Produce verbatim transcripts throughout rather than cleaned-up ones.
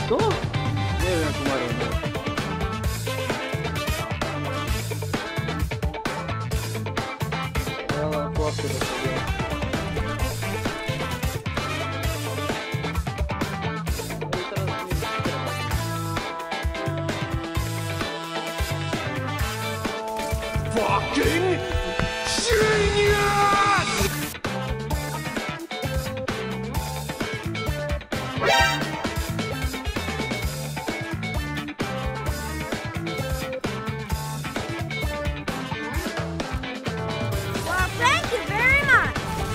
Co? Nie wiem, jak umarłem. No, no, płaszczę do sobie. Fucking genius! Well, thank you very much.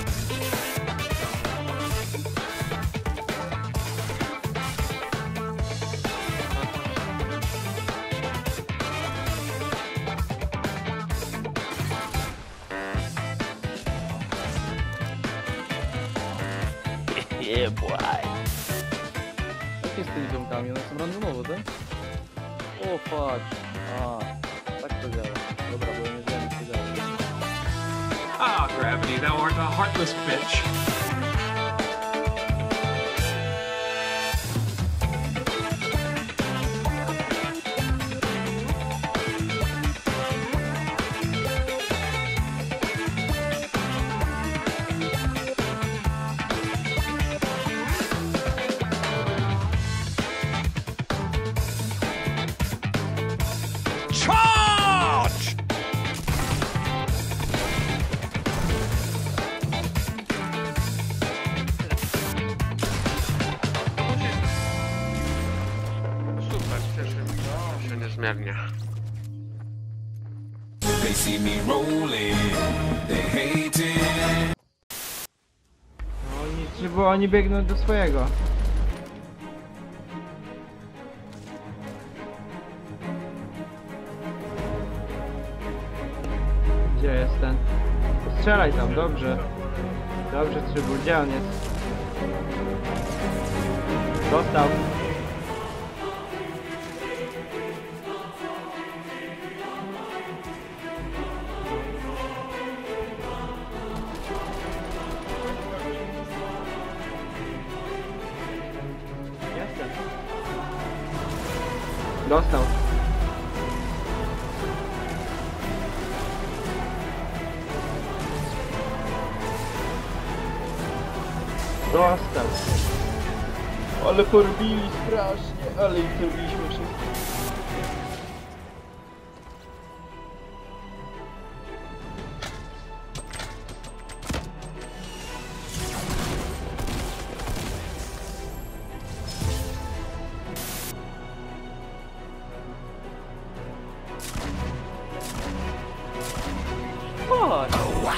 Yeah, boy. Jak jest z tymi ziomkami? One są randomowo, tak? O, fuck. A, tak to działa. Dobra, bo ja nie wiem, jak to działa. Ah, Gravity, thou art a heartless bitch. Charge! Super, cieszy mnie się niezmiernie. They see me rolling, they hate it. No oni, bo oni biegną do swojego. Gdzie jest ten? Strzelaj tam, dobrze. Dobrze, Trybul, gdzie on jest? Dostał. Jestem. Dostał. Dostał. Ale porobili strasznie, ale ich zrobiliśmy wszystko. Chodź.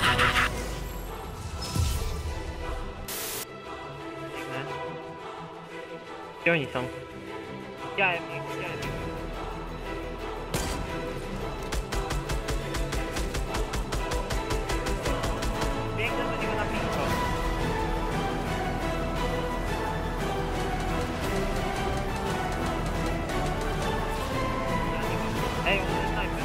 Gdzie oni są? Widziałem ich, widziałem ich. Biegnę do niego na blisko. Ej, on jest snajper.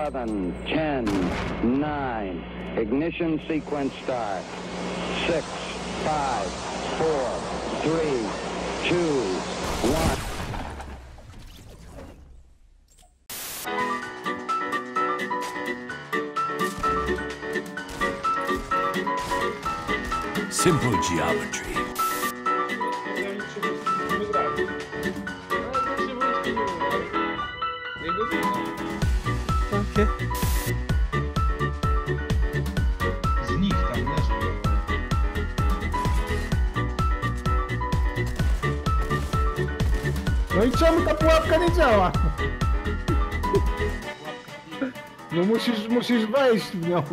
eleven, ten, nine, ignition sequence start. six, five, four, three, two, one. Simple geometry. Takie. Z nich tam leży. No i czemu ta pułapka nie działa? No musisz, musisz wejść w nią.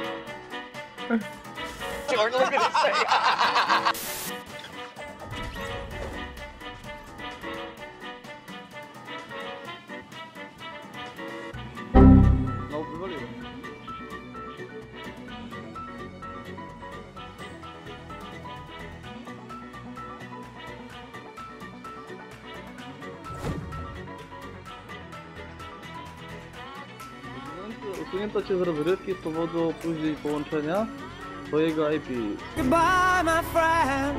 No, wywaliłem. Usunięto cię z rozrywki z powodu opóźnień połączenia twojego I P. Goodbye, my friend.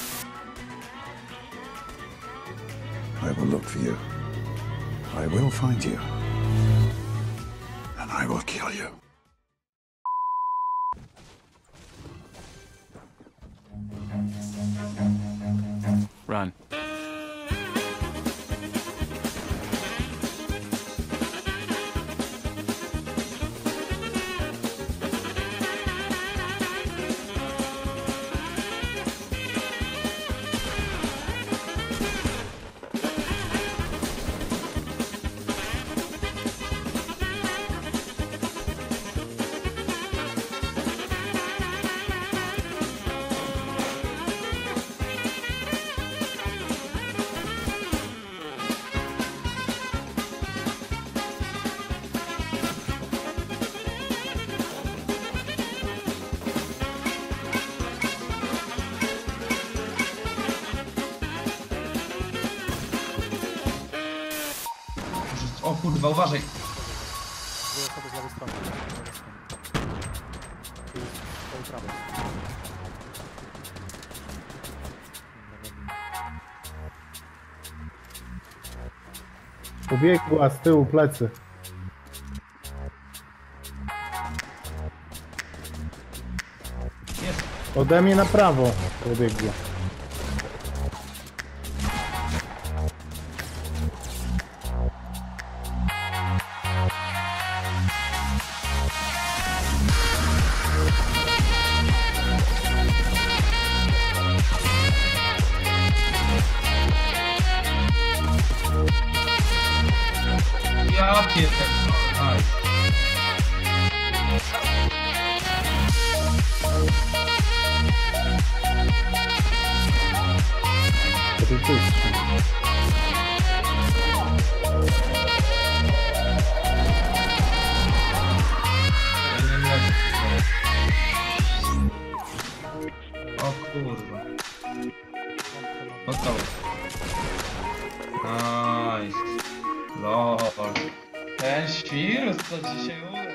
I will look for you. I will find you. And I will kill you. Run. O kurwa, uważaj. Pobiegła z tyłu plecy. Jest. Ode mnie na prawo pobiegła. Ja pierdolę. Nice. To ty czyści. O kurwa. Gotowe. Nice. Lol. Ten świrus to dzisiaj